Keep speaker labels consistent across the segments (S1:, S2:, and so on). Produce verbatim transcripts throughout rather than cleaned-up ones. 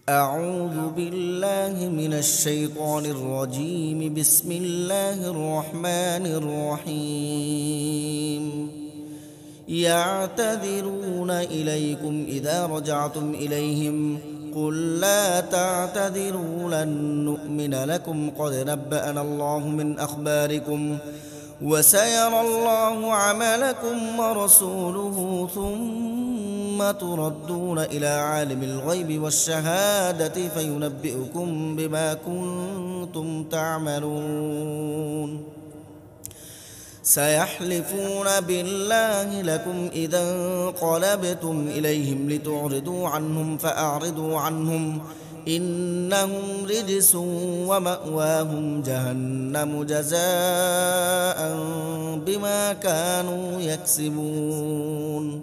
S1: أعوذ بالله من الشيطان الرجيم. بسم الله الرحمن الرحيم. يعتذرون إليكم إذا رجعتم إليهم قل لا تعتذروا لن نؤمن لكم قد نبأنا الله من أخباركم وسيرى الله عملكم ورسوله ثم تردون إلى عالم الغيب والشهادة فينبئكم بما كنتم تعملون. سيحلفون بالله لكم إذا انقلبتم إليهم لتعرضوا عنهم فأعرضوا عنهم إنهم رجس ومأواهم جهنم جزاء بما كانوا يكسبون.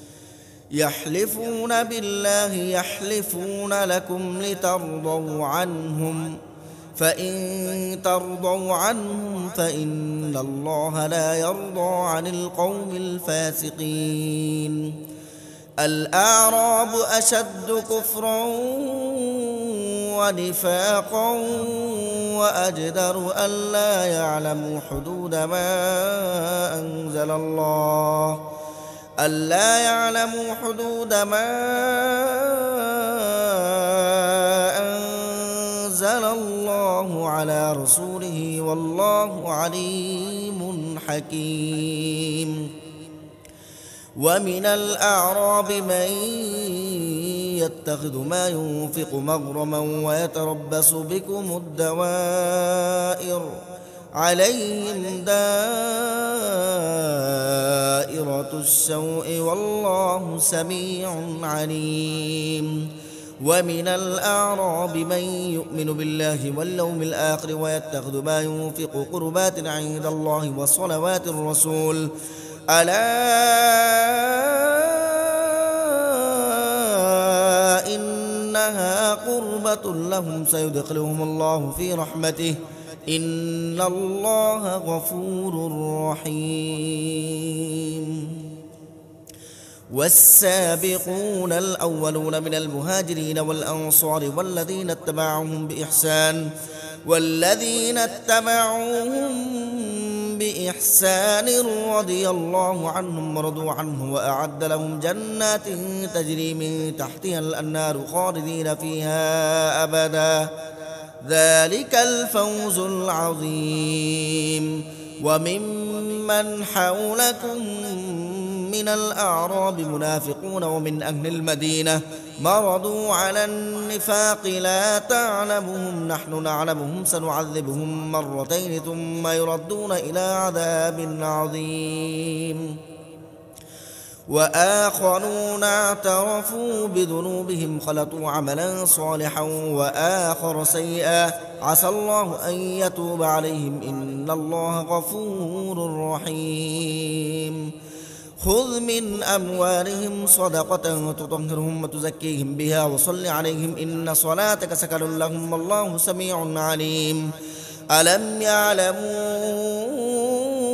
S1: يحلفون بالله يحلفون لكم لترضوا عنهم فإن ترضوا عنهم فإن الله لا يرضى عن القوم الفاسقين. الأعراب أشد كفرا ونفاقا وأجدر ألا يعلموا حدود ما أنزل الله ألا يعلموا حدود ما أنزل الله على رسوله والله عليم حكيم. ومن الأعراب من يتخذ ما ينفق مغرما ويتربص بكم الدوائر عليهم دائرة السوء والله سميع عليم. ومن الأعراب من يؤمن بالله واليوم الآخر ويتخذ ما ينفق قربات عند الله وصلوات الرسول ألا إنها قربة لهم سيدخلهم الله في رحمته إن الله غفور رحيم. والسابقون الأولون من المهاجرين والأنصار والذين اتبعوهم بإحسان والذين اتبعوهم بإحسان رضي الله عنهم ورضوا عنه وأعد لهم جنات تجري من تحتها الأنهار خالدين فيها أبدا ذلك الفوز العظيم. وممن حولكم من الأعراب منافقون ومن أهل المدينة مرضوا على النفاق لا تعلمهم نحن نعلمهم سنعذبهم مرتين ثم يردون إلى عذاب عظيم. وآخرون اعترفوا بذنوبهم خلطوا عملا صالحا وآخر سيئا عسى الله أن يتوب عليهم إن الله غفور رحيم. خذ من أموالهم صدقة تطهرهم وتزكيهم بها وصل عليهم إن صلاتك سكن لهم والله سميع عليم. ألم يعلموا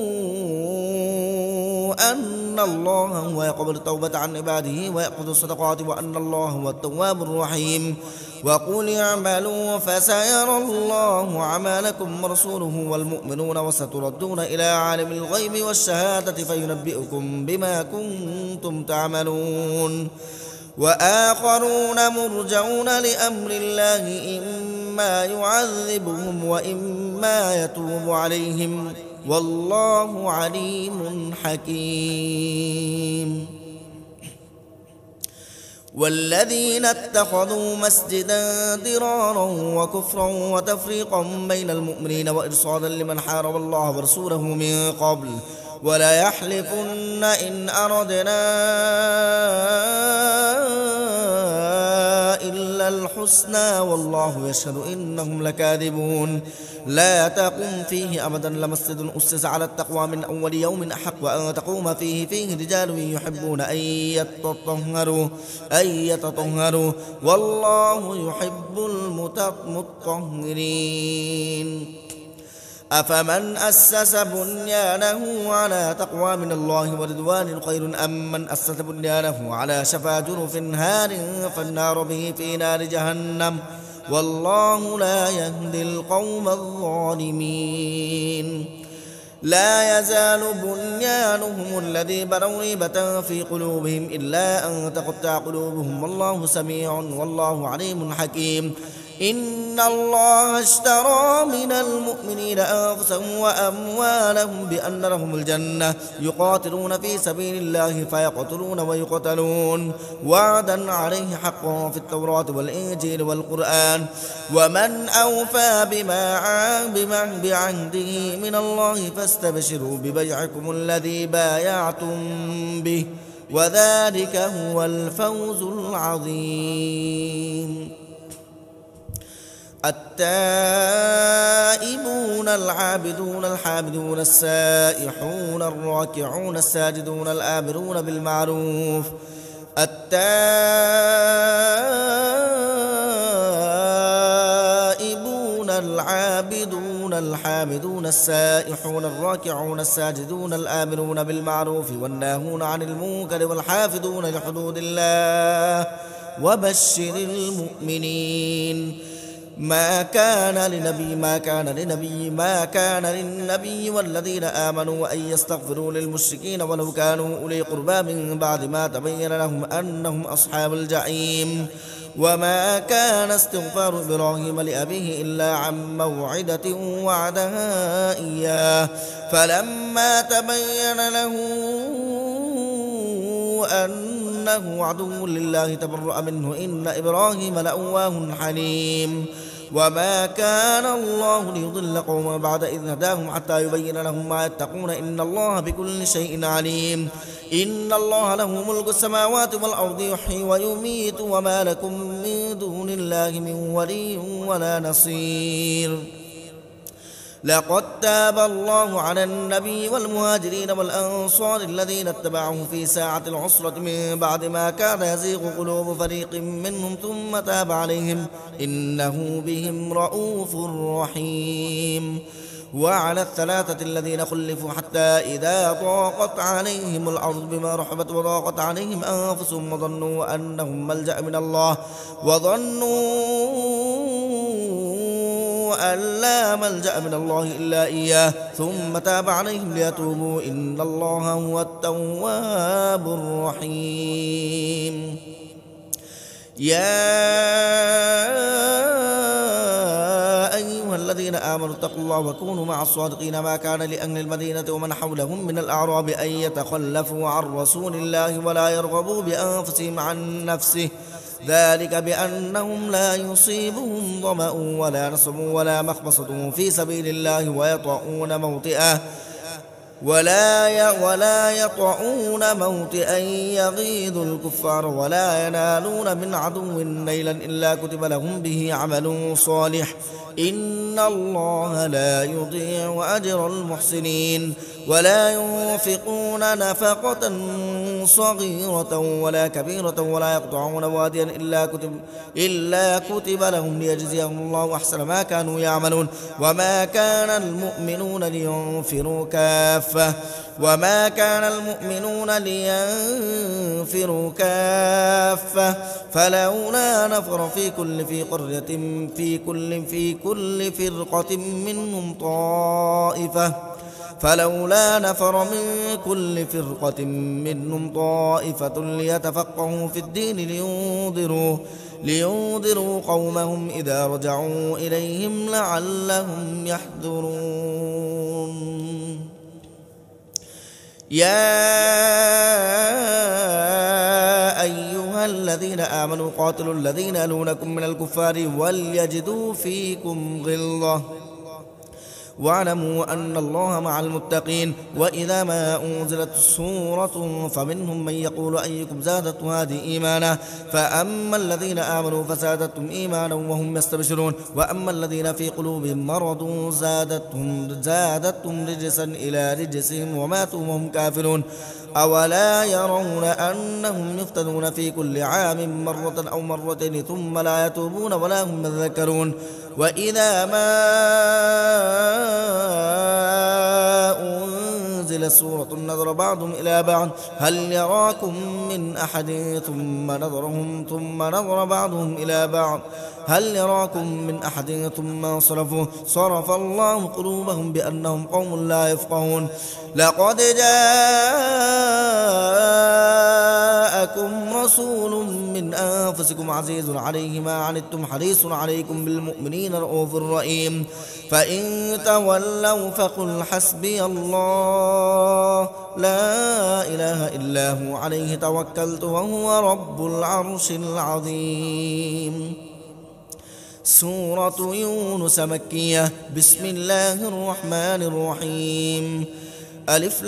S1: أن الله هو يقبل التوبة عن عباده ويأخذ الصدقات وأن الله هو التواب الرحيم. وقل اعملوا فسيرى الله عملكم ورسوله والمؤمنون وستردون إلى عالم الغيب والشهادة فينبئكم بما كنتم تعملون. وآخرون مرجون لأمر الله إما يعذبهم وإما يتوب عليهم والله عليم حكيم. والذين اتخذوا مسجدا ضرارا وكفرا وتفريقا بين المؤمنين وإرصادا لمن حارب الله ورسوله من قبل ولا يحلفن إن أردنا إلا الحسنى والله يشهد إنهم لكاذبون. لا تقم فيه أبدا لمسجد أسس على التقوى من أول يوم أحق أن تقوم فيه فيه رجال يحبون أن يتطهروا أن يتطهروا والله يحب المتطهرين. أفمن أسس بنيانه على تقوى من الله ورضوان خير أم من أسس بنيانه على شفا جرف هار فالنار به في نار جهنم والله لا يهدي القوم الظالمين لا يزال بنيانهم الذي بنوا ريبة في قلوبهم إلا أن تقطع قلوبهم والله سميع والله عليم حكيم إن الله اشترى من المؤمنين أنفسهم وأموالهم بأن لهم الجنة يقاتلون في سبيل الله فيقتلون ويقتلون وعدا عليه حقا في التوراة والإنجيل والقرآن ومن أوفى بما بعهده من الله فاستبشروا ببيعكم الذي بايعتم به وذلك هو الفوز العظيم التائبون العابدون الحامدون السائحون الراكعون الساجدون الآمرون بالمعروف التائبون العابدون الحامدون السائحون الراكعون الساجدون الآمرون بالمعروف والناهون عن المنكر والحافظون لحدود الله وبشر المؤمنين ما كان لنبي ما كان لنبي ما كان للنبي والذين آمنوا أن يستغفروا للمشركين ولو كانوا أولي قربى من بعد ما تبين لهم أنهم أصحاب الجحيم وما كان استغفار إبراهيم لأبيه إلا عن موعدة وعدها إياه فلما تبين له أنه عدو لله تبرأ منه إن إبراهيم لأواه حليم وما كان الله ليضل قوما بعد إذ هداهم حتى يبين لهم ما يتقون إن الله بكل شيء عليم إن الله له ملك السماوات والأرض يحيي ويميت وما لكم من دون الله من ولي ولا نصير لقد تاب الله على النبي والمهاجرين والأنصار الذين اتبعوه في ساعة العسرة من بعد ما كان يزيغ قلوب فريق منهم ثم تاب عليهم إنه بهم رؤوف رحيم وعلى الثلاثة الذين خلفوا حتى إذا ضاقت عليهم الأرض بما رحبت وضاقت عليهم أنفسهم وظنوا أنهم ملجأ من الله وظنوا أن لا ملجأ من الله إلا إياه ثم تاب عليهم ليتوبوا إن الله هو التواب الرحيم يا أيها الذين آمنوا اتقوا الله وكونوا مع الصادقين ما كان لأهل المدينة ومن حولهم من الأعراب أن يتخلفوا عن رسول الله ولا يرغبوا بأنفسهم عن نفسه ذلك بأنهم لا يصيبهم ظمأ ولا نصب ولا مخمصة في سبيل الله ويطعون موطئه ولا ولا يطعون موطئا يغيظ الكفار ولا ينالون من عدو نيلا إلا كتب لهم به عمل صالح إن الله لا يضيع أجر المحسنين ولا ينفقون نفقة صغيرة ولا كبيرة ولا يقطعون واديا إلا كتب, إلا كتب لهم ليجزيهم الله أحسن ما كانوا يعملون وما كان المؤمنون لينفروا كافة وما كان المؤمنون لينفروا كافة فلولا نفر في كل في قرية في كل في كل فرقة منهم طائفة فلولا نفر من كل فرقة منهم طائفة ليتفقهوا في الدين لينذروا لينذروا قومهم إذا رجعوا إليهم لعلهم يحذرون يا أيها الذين آمنوا قاتلوا الذين يلونكم من الكفار وليجدوا فيكم غلظة واعلموا أن الله مع المتقين وإذا ما أنزلت سورة فمنهم من يقول أيكم زادت هذه إيمانا فأما الذين آمنوا فزادتهم إيمانا وهم يستبشرون وأما الذين في قلوبهم مرض زادتهم, زادتهم رجسا إلى رجسهم وماتوا وهم كافرون أولا يرون أنهم يفتنون في كل عام مرة أو مرتين ثم لا يتوبون ولا هم يذكرون وإذا ما أنزل سورة نظر بعضهم إلى بعض هل يراكم من أحد ثم نظرهم ثم نظر بعضهم إلى بعض هل يراكم من أحد ثم صرفوا صرف الله قلوبهم بأنهم قوم لا يفقهون لقد جاءكم رسول من أنفسكم عزيز عليه ما عنتم حريص عليكم بالمؤمنين رؤوف رحيم فإن تولوا فقل حسبي الله لا إله إلا هو عليه توكلت وهو رب العرش العظيم. سورة يونس مكية. بسم الله الرحمن الرحيم. ألف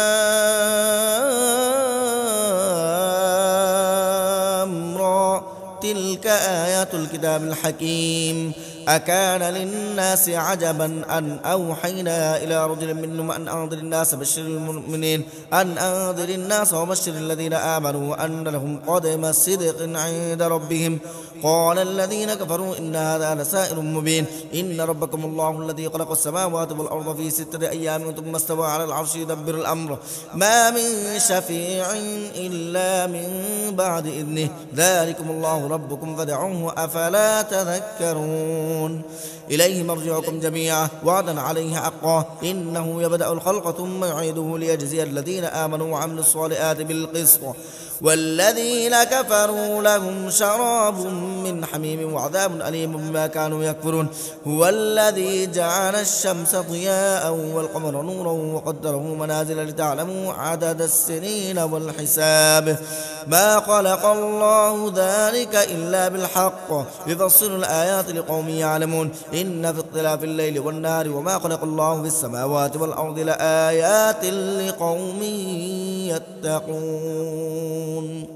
S1: لام را تلك آيات الكتاب الحكيم. أكان للناس عجبا أن أوحينا إلى رجل منهم أن أنذر الناس بشر المؤمنين أن أنذر الناس وبشر الذين آمنوا أن لهم قدم صدق عند ربهم قال الذين كفروا إن هذا لسائر مبين إن ربكم الله الذي خلق السماوات والأرض في ستة أيام ثم استوى على العرش يدبر الأمر ما من شفيع إلا من بعد إذنه ذلكم الله ربكم فادعوه أفلا تذكرون إليه مرجعكم جميعا وعدا عليه حقا إنه يبدأ الخلق ثم يعيده ليجزي الذين آمنوا وعملوا الصالحات بالقسط والذين كفروا لهم شراب من حميم وعذاب أليم بما كانوا يكفرون هو الذي جعل الشمس ضياء والقمر نورا وقدره منازل لتعلموا عدد السنين والحساب ما خلق الله ذلك إلا بالحق يفصل الآيات لقوم يعلمون إن في اختلاف الليل والنهار وما خلق الله في السماوات والأرض لآيات لقوم يتقون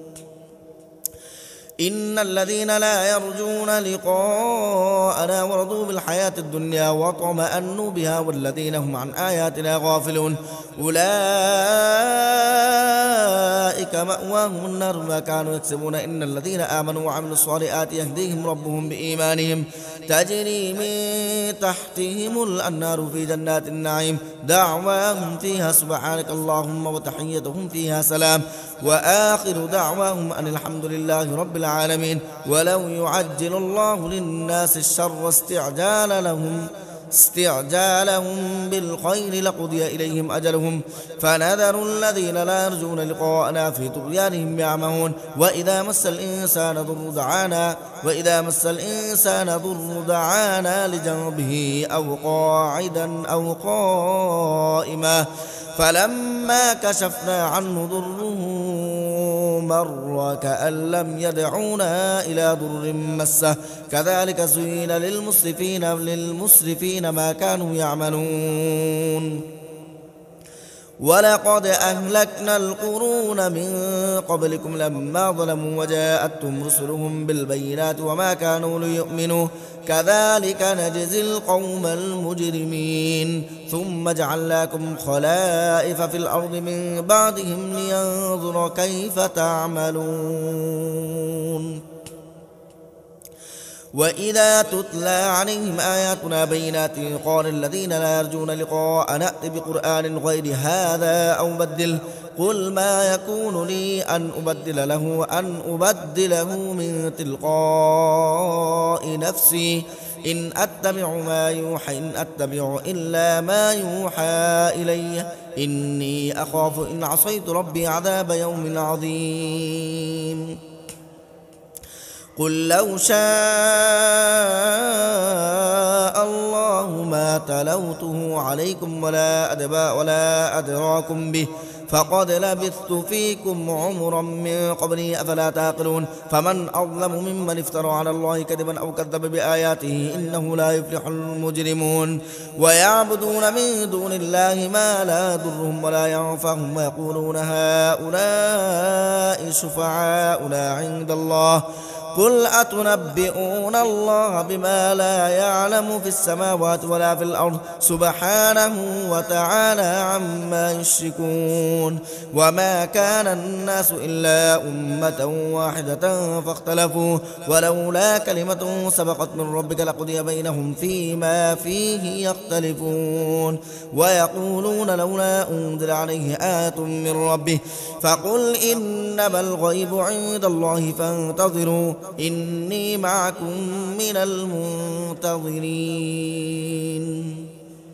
S1: إن الذين لا يرجون لقاءنا ورضوا بالحياة الدنيا واطمأنوا بها والذين هم عن آياتنا غافلون أولئك مأواهم النار ما كانوا يكسبون إن الذين آمنوا وعملوا الصالحات يهديهم ربهم بإيمانهم تجري من تحتهم الأنهار في جنات النعيم دعواهم فيها سبحانك اللهم وتحيتهم فيها سلام وآخر دعواهم أن الحمد لله رب العالمين ولو يعجل الله للناس الشر استعجال لهم استعجالهم بالخير لقضي إليهم أجلهم فنذر الذين لا يرجون لقاءنا في طغيانهم يعمهون وإذا مس الإنسان ضر دعانا وإذا مس الإنسان ضر دعانا لجنبه أو قاعدا أو قائما فلما كشفنا عنه ضره مر كأن لم يدعونا إلى ضر مسه كذلك زين للمسرفين للمسرفين ما كانوا يعملون ولقد أهلكنا القرون من قبلكم لما ظلموا وجاءتهم رسلهم بالبينات وما كانوا ليؤمنوا كذلك نجزي القوم المجرمين ثم جعلناكم خلائف في الأرض من بعدهم لينظر كيف تعملون وإذا تتلى عليهم آياتنا بينات قال الذين لا يرجون لقاء نأت بقرآن غير هذا أو بدل قل ما يكون لي أن أبدل له أن أبدله من تلقاء نفسي إن أتبع ما يوحى إن أتبع إلا ما يوحى إلي إني أخاف إن عصيت ربي عذاب يوم عظيم قل لو شاء الله ما تلوته عليكم ولا أدبا ولا أدراكم به فقد لبثت فيكم عمرا من قبلي أفلا تعقلون فمن أظلم ممن افترى على الله كذبا أو كذب بآياته إنه لا يفلح المجرمون ويعبدون من دون الله ما لا يضرهم ولا ينفعهم ويقولون هؤلاء شفعاؤنا عند الله قل أتنبئون الله بما لا يعلم في السماوات ولا في الأرض سبحانه وتعالى عما يشركون وما كان الناس إلا أمة واحدة فاختلفوا ولولا كلمة سبقت من ربك لقضي بينهم فيما فيه يختلفون ويقولون لولا أنزل عليه آية من ربه فقل إنما الغيب عند الله فانتظروا إني معكم من المنتظرين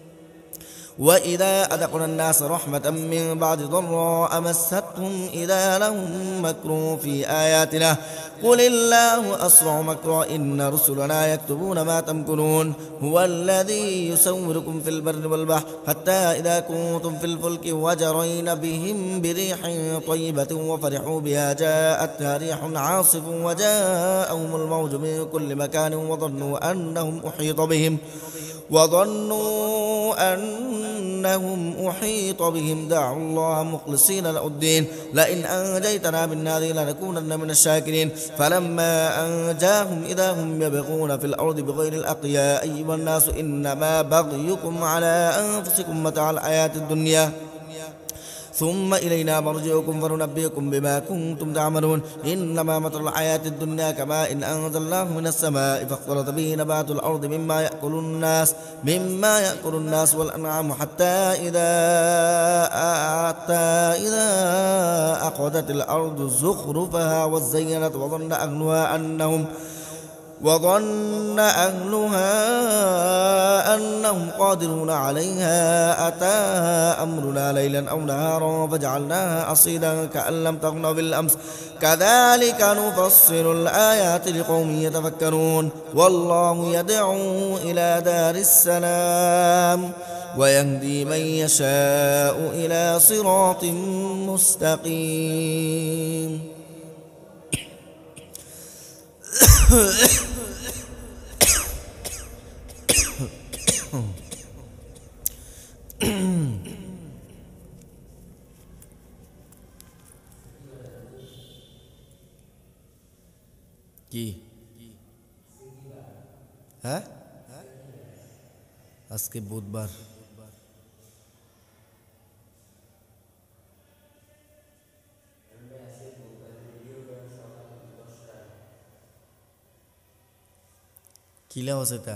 S1: وإذا أذقنا الناس رحمة من بعد ضراء مستهم إذا لهم مكر في آياتنا قل الله أسرع مكرا إن رسلنا يكتبون ما تمكرون هو الذي يسوركم في البر والبحر حتى إذا كنتم في الفلك وجرين بهم بريح طيبة وفرحوا بها جاءتها ريح عاصف وجاءهم الموج من كل مكان وظنوا أنهم أحيط بهم وظنوا أنهم أحيط بهم دعوا الله مخلصين له الدين لئن أنجيتنا من هذه لنكونن من الشاكرين فلما أنجاهم إذا هم يبغون في الأرض بغير الحق يا أيها الناس إنما بغيكم على أنفسكم متاع الحياة الدنيا ثم إلينا مرجعكم فننبئكم بما كنتم تعملون إنما مثل الحياة الدنيا كماء إن أنزلناه من السماء فاختلط به نبات الأرض مما يأكل الناس مما يأكل الناس والأنعام حتى إذا حتى إذا أخذت الأرض زخرفها وزينت وظن أهلها أنهم وظن أهلها أنهم قادرون عليها أتاها أمرنا ليلا أو نهارا فجعلناها أصيدا كأن لم تغن بالأمس كذلك نفصل الآيات لقوم يتفكرون والله يدعو إلى دار السلام ويهدي من يشاء إلى صراط مستقيم কি হ্যাঁ আজকে বুধবার কি লেওয়া সেটা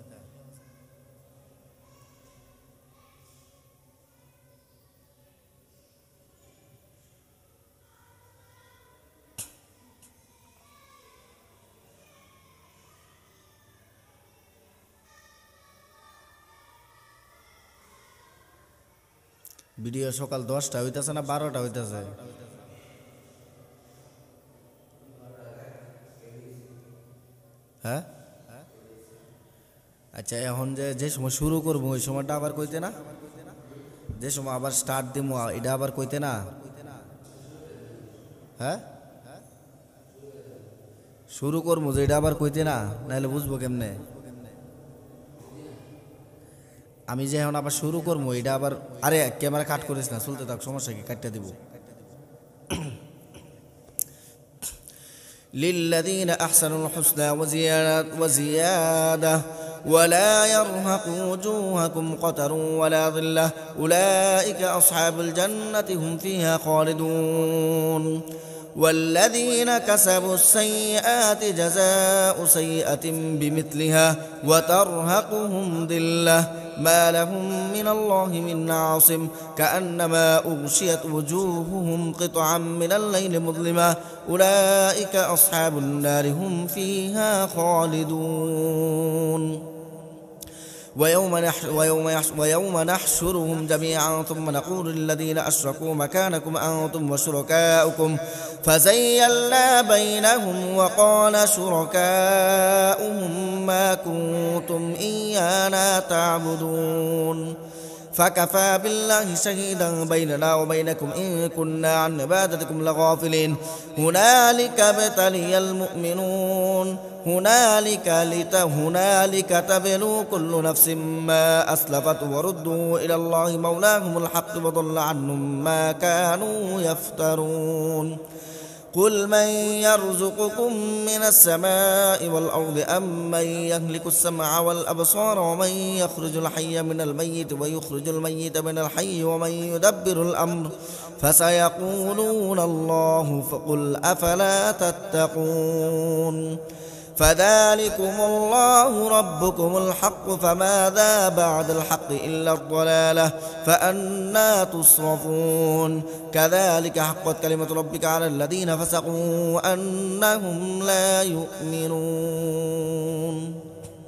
S1: ভিডিও সকাল দশটা হইতাছে না বারোটা হইতাছে হ্যাঁ আচ্ছা এখন যে যে সময় শুরু করবো ওই সময়টা আবার কইতে না যে সময় আবার স্টার্ট দিমু এটা আবার কইতে না হ্যাঁ শুরু করবো যে এটা আবার কইতে না নাহলে বুঝবো কেমনে আমি যে এখন আবার শুরু করবো এটা আবার আরে ক্যামেরা কাট করিস না চলতে থাক সমস্যা কি কাটতে দিব للذين أحسنوا الحسنى وزيادة, وزيادة ولا يرهق وجوهكم قتر ولا ظلة أولئك أصحاب الجنة هم فيها خالدون والذين كسبوا السيئات جزاء سيئة بمثلها وترهقهم ذلة ما لهم من الله من عاصم كأنما أغشيت وجوههم قطعا من الليل مظلمة أولئك أصحاب النار هم فيها خالدون ويوم, نحش ويوم, ويوم نحشرهم جميعا ثم نقول للذين أشركوا مكانكم أنتم وشركاؤكم فزيلنا بينهم وقال شركاؤهم ما كنتم إيانا تعبدون فكفى بالله شهيدا بيننا وبينكم إن كنا عن عبادتكم لغافلين هنالك ابتلي المؤمنون هنالك هنالك تبلو كل نفس ما أسلفت وردوا إلى الله مولاهم الحق وضل عنهم ما كانوا يفترون قل من يرزقكم من السماء والأرض أم من يهلك السمع والأبصار ومن يخرج الحي من الميت ويخرج الميت من الحي ومن يدبر الأمر فسيقولون الله فقل أفلا تتقون فذلكم الله ربكم الحق فماذا بعد الحق إلا الضلالة فأنى تصرفون كذلك حقت كلمة ربك على الذين فسقوا أنهم لا يؤمنون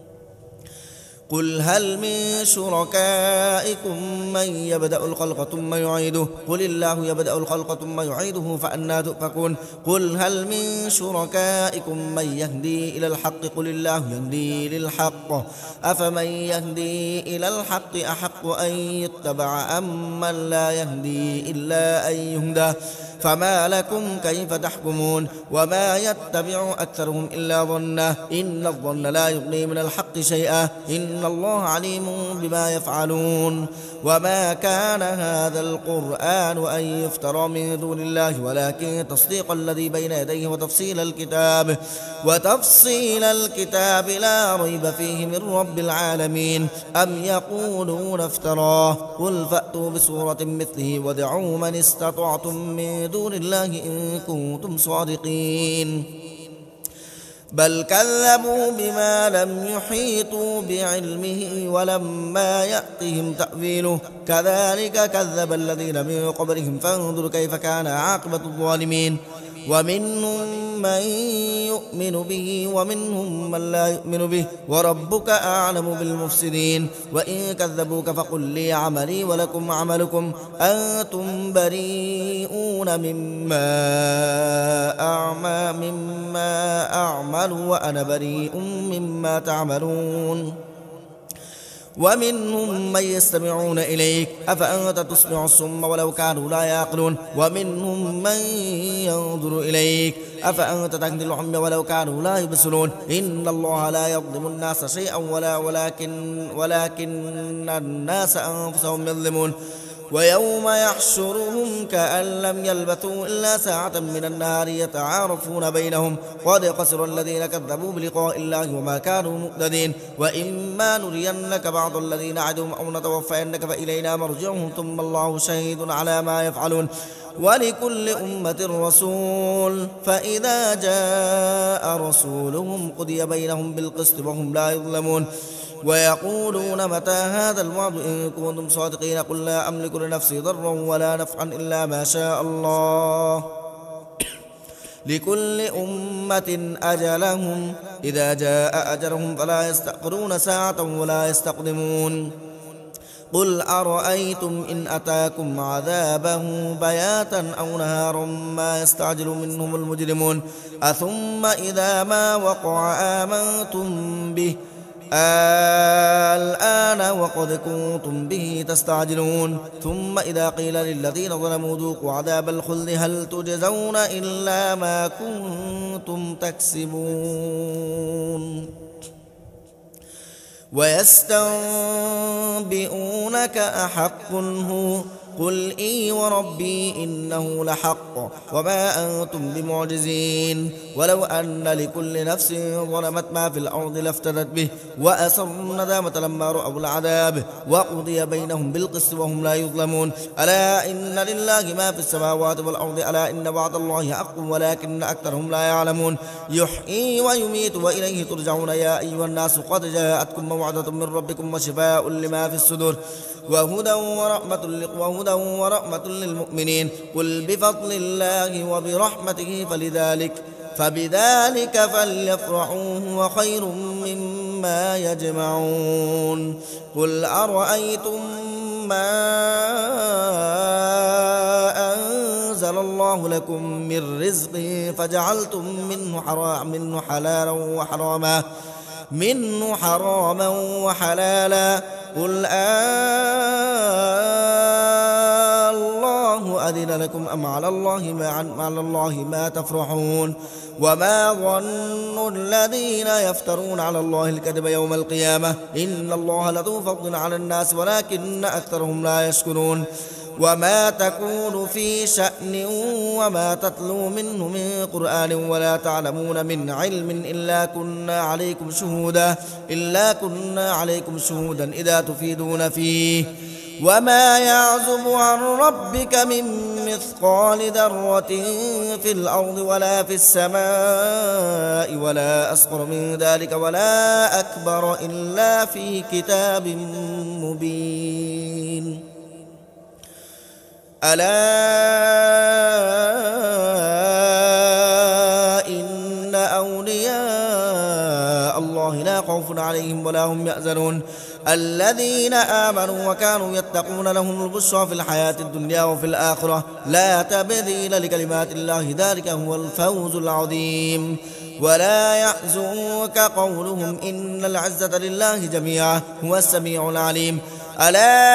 S1: قل هل من شركائكم من يبدأ الخلق ثم يعيده قل الله يبدأ الخلق ثم يعيده فأنى تؤفكون قل هل من شركائكم من يهدي إلى الحق قل الله يهدي للحق أفمن يهدي إلى الحق أحق أن يتبع أم من لا يهدي إلا أن يهدى فما لكم كيف تحكمون وما يتبع أكثرهم إلا ظنه إن الظن لا يغني من الحق شيئا إن الله عليم بما يفعلون وما كان هذا القرآن أن يفترى من دون الله ولكن تصديق الذي بين يديه وتفصيل الكتاب وتفصيل الكتاب لا ريب فيه من رب العالمين أم يقولون افتراه قل فأتوا بسورة مثله وادعوا من استطعتم من دون الله إن كنتم صادقين بل كذبوا بما لم يحيطوا بعلمه ولما يأتهم تأويله كذلك كذب الذين من قبلهم فانظر كيف كان عاقبة الظالمين ومنهم من يؤمن به ومنهم من لا يؤمن به وربك أعلم بالمفسدين وإن كذبوك فقل لي عملي ولكم عملكم أنتم بريئون مما أعمى مما أعمل وأنا بريء مما تعملون ومنهم من يستمعون إليك أفأنت تسمع الصم ولو كانوا لا يعقلون ومنهم من ينظر إليك أفأنت تهدي العمي ولو كانوا لا يبصرون إن الله لا يظلم الناس شيئا ولا ولكن ولكن الناس أنفسهم يظلمون ويوم يحشرهم كأن لم يلبثوا إلا ساعة من النهار يتعارفون بينهم قد خسر الذين كذبوا بلقاء الله وما كانوا مهتدين وإما نرينك بعض الذين نعدهم أو نتوفينك فإلينا مرجعهم ثم الله شهيد على ما يفعلون ولكل أمة رسول فإذا جاء رسولهم قضي بينهم بالقسط وهم لا يظلمون ويقولون متى هذا الوعد إن كنتم صادقين قل لا أملك لنفسي ضرا ولا نفعا إلا ما شاء الله لكل أمة أجلهم إذا جاء أجلهم فلا يستأخرون ساعة ولا يستقدمون قل أرأيتم إن أتاكم عذابه بياتا أو نهارا ما يستعجل منهم المجرمون أثم إذا ما وقع آمنتم به الآن وقد كنتم به تستعجلون ثم إذا قيل للذين ظلموا ذوقوا عذاب الخلد هل تجزون إلا ما كنتم تكسبون ويستنبئونك أحق هو قل إي وربي إنه لحق وما أنتم بمعجزين ولو أن لكل نفس ظلمت ما في الأرض لافتدت به وأسروا الندامة لما رأوا العذاب وقضي بينهم بالقسط وهم لا يظلمون ألا إن لله ما في السماوات والأرض ألا إن وعد الله حق ولكن أكثرهم لا يعلمون يحيي ويميت وإليه ترجعون يا أيها الناس قد جاءتكم موعظة من ربكم وشفاء لما في الصدور وهدى ورحمة وهدى ورحمة للمؤمنين قل بفضل الله وبرحمته فلذلك فبذلك فليفرحوا هو خير مما يجمعون قل أرأيتم ما أنزل الله لكم من رزق فجعلتم منه حرام منه حلالا وحراما منه حراما وحلالا قل آه الله أذن لكم أم على الله ما على الله ما تفرحون وما ظن الذين يفترون على الله الكذب يوم القيامة إن الله لذو فضل على الناس ولكن أكثرهم لا يشكرون وما تكون في شأن وما تتلو منه من قرآن ولا تعلمون من علم إلا كنا عليكم شهودا إلا كنا عليكم شهودا إذا تفيدون فيه وما يعزب عن ربك من مثقال ذرة في الأرض ولا في السماء ولا أصغر من ذلك ولا أكبر إلا في كتاب مبين ألا إن أولياء الله لا خوف عليهم ولا هم يحزنون الذين آمنوا وكانوا يتقون لهم البشرى في الحياة الدنيا وفي الآخرة لا تبديل لكلمات الله ذلك هو الفوز العظيم ولا يحزنك قولهم إن العزة لله جميعا هو السميع العليم ألا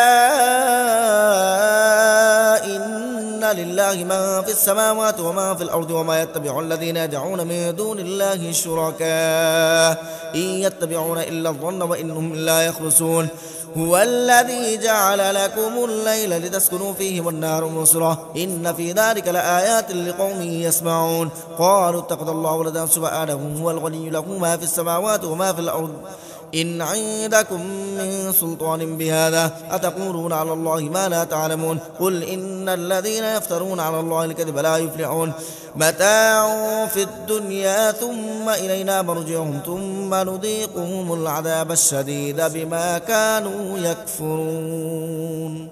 S1: إن لله ما في السماوات وما في الأرض وما يتبع الذين يدعون من دون الله شركاء إن يتبعون إلا الظن وإنهم إلا يخرسون هو الذي جعل لكم الليل لتسكنوا فيه والنهار مبصرا إن في ذلك لآيات لقوم يسمعون قالوا اتخذ الله ولدا سبحانه هو الغني له ما في السماوات وما في الأرض إن عندكم من سلطان بهذا أتقولون على الله ما لا تعلمون قل إن الذين يفترون على الله الكذب لا يفلحون متاع في الدنيا ثم إلينا مرجعهم ثم نذيقهم العذاب الشديد بما كانوا يكفرون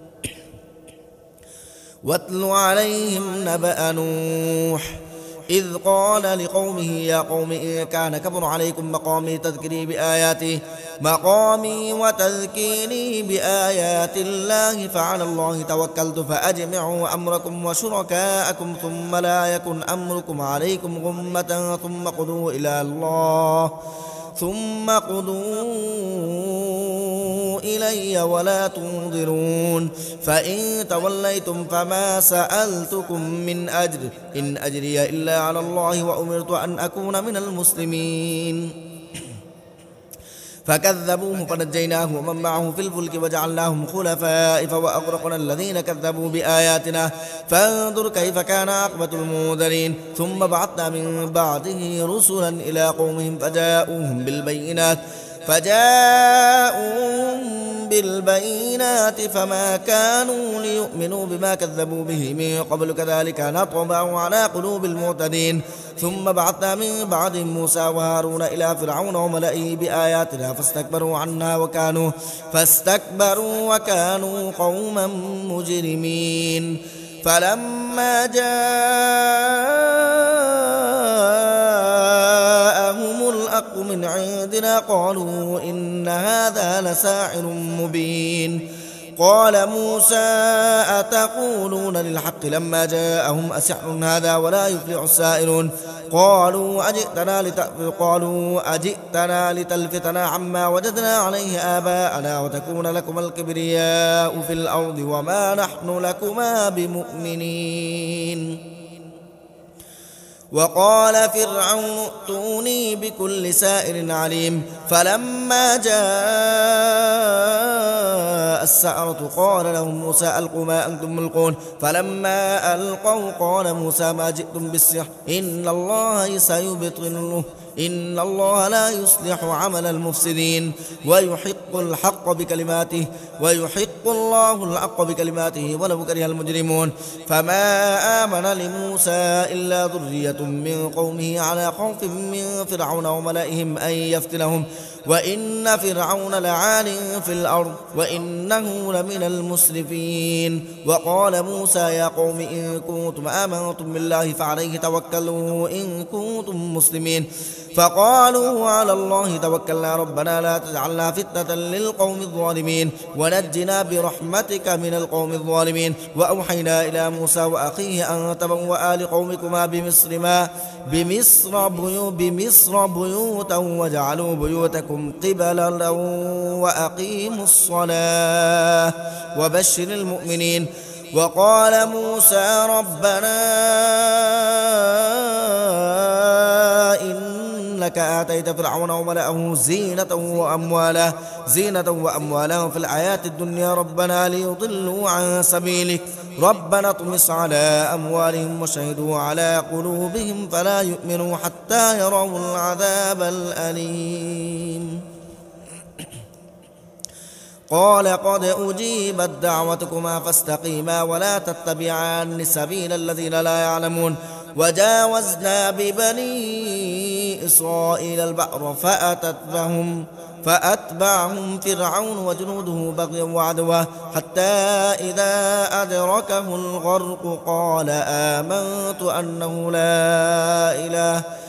S1: واتل عليهم نبأ نوح إذ قال لقومه يا قوم إن كان كبر عليكم مقامي تذكري بآياته مقامي وتذكيري بآيات الله فعلى الله توكلت فأجمعوا أمركم وشركاءكم ثم لا يكن أمركم عليكم غمة ثم قضوا إلى الله ثم قضوا إلي ولا تنظرون فإن توليتم فما سألتكم من أجر إن أجري إلا على الله وأمرت أن أكون من المسلمين فكذبوه فنجيناه ومن معه في الفلك وجعلناهم خلفاء فأغرقنا الذين كذبوا بآياتنا فانظر كيف كان عاقبة المنذرين ثم بعثنا من بعده رسلا إلى قومهم فجاءوهم بالبينات فجاءوهم بالبينات فما كانوا ليؤمنوا بما كذبوا به من قبل كذلك نطبع على قلوب المعتدين ثم بعثنا من بعد موسى وهارون إلى فرعون وملئه بآياتنا فاستكبروا عنا وكانوا فاستكبروا وكانوا قوما مجرمين فلما جاءهم الحق من عندنا قالوا إن هذا لساحر مبين قال موسى أتقولون للحق لما جاءهم أسحر هذا ولا يفلح السائرون قالوا أجئتنا قالوا أجئتنا لتلفتنا عما وجدنا عليه آباءنا وتكون لكما الكبرياء في الأرض وما نحن لكما بمؤمنين وقال فرعون ائتوني بكل سائر عليم فلما جاء السحرة قال لهم موسى ألقوا ما أنتم ملقون فلما ألقوا قال موسى ما جئتم بالسحر إن الله سيبطله إن الله لا يصلح عمل المفسدين ويحق الحق بكلماته ويحق الله الحق بكلماته ولو كره المجرمون فما آمن لموسى إلا ذرية من قومه على خوف من فرعون وملئهم أن يفتنهم وإن فرعون لعال في الأرض وإنه لمن المسرفين وقال موسى يا قوم إن كنتم آمنتم بالله فعليه توكلوا إن كنتم مسلمين فقالوا على الله توكلنا ربنا لا تجعلنا فتنة للقوم الظالمين ونجنا برحمتك من القوم الظالمين وأوحينا إلى موسى وأخيه أن تبوأ لقومكما بمصر ما بمصر, بيو بمصر بيوتا وجعلوا بيوتكم قبلا وأقيموا الصلاة وبشر المؤمنين وقال موسى ربنا إنك إنك آتيت فرعون وملأه زينة وأموالا زينة وأموالا في الحياة الدنيا ربنا ليضلوا عن سبيلك ربنا اطمس على أموالهم وشهدوا على قلوبهم فلا يؤمنوا حتى يروا العذاب الأليم قال قد أجيبت دعوتكما فاستقيما ولا تتبعان سبيل الذين لا يعلمون وجاوزنا ببني إسرائيل البحر فأتتبهم فأتبعهم فرعون وجنوده بغيا وعدوا حتى إذا أدركه الغرق قال آمنت أنه لا إله